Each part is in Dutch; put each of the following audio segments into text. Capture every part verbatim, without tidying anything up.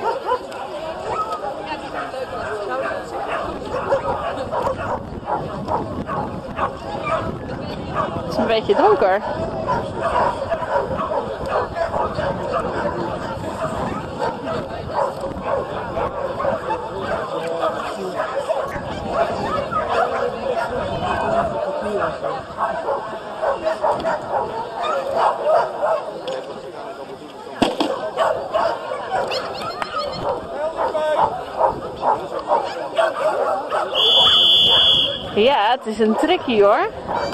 Het is een beetje donker. Ja, het is een tricky hoor.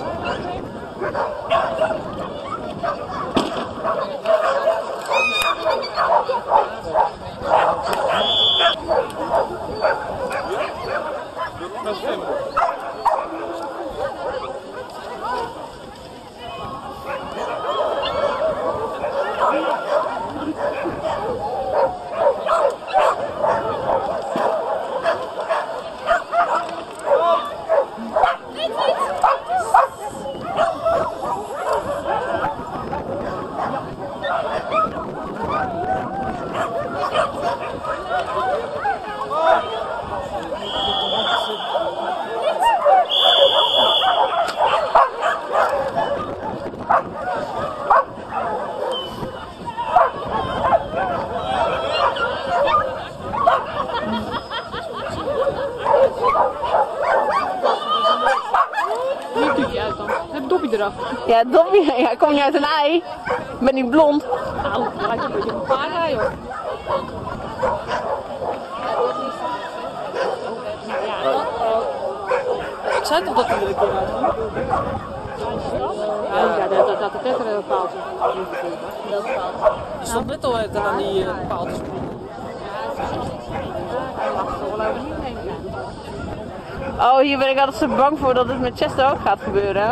Ja, Dobby, ja, kom je uit een ei? Ik ben niet blond. Nou, het lijkt een beetje op een paardrij hoor. Ik zei toch dat hij er een keer uit ging? Ja, dat dat dat het er een paaltje. Dat paaltje. Je stond net al uit aan die uh, paaltjes. Oh, hier ben ik altijd zo bang voor dat het met Chester ook gaat gebeuren.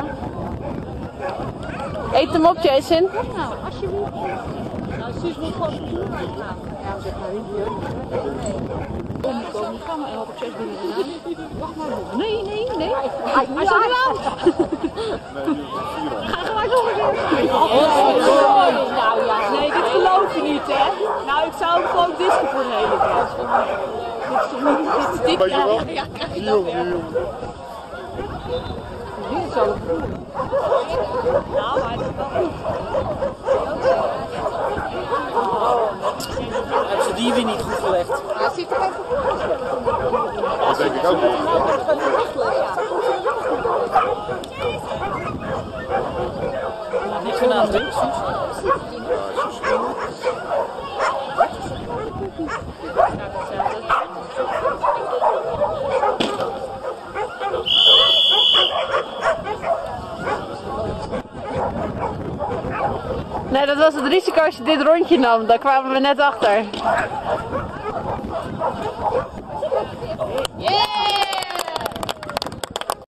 Eet hem op, Jason. Nou, alsjeblieft. Nou, Suus moet gewoon zijn doen. Ja, zeg maar niet. Kom, kom, ga maar. En wat op Chester binnen gedaan. Wacht maar. Nee, nee, nee. Hij is al gedaan. Ga gelijk nog eens. Nou ja. Nee, dit geloof je niet, hè. Nou, ik zou hem gewoon disken voor een hele dag. Dit is toch niet dit dik. Ja, krijg je dat weer. Dit is zo goed. Nou, maar het is wel goed. Hebben ze die weer niet goed gelegd? Ja, ziet er even goed uit. Dat denk ik ook niet. Niks van aan doen. Nee, dat was het risico als je dit rondje nam. Daar kwamen we net achter. Yeah!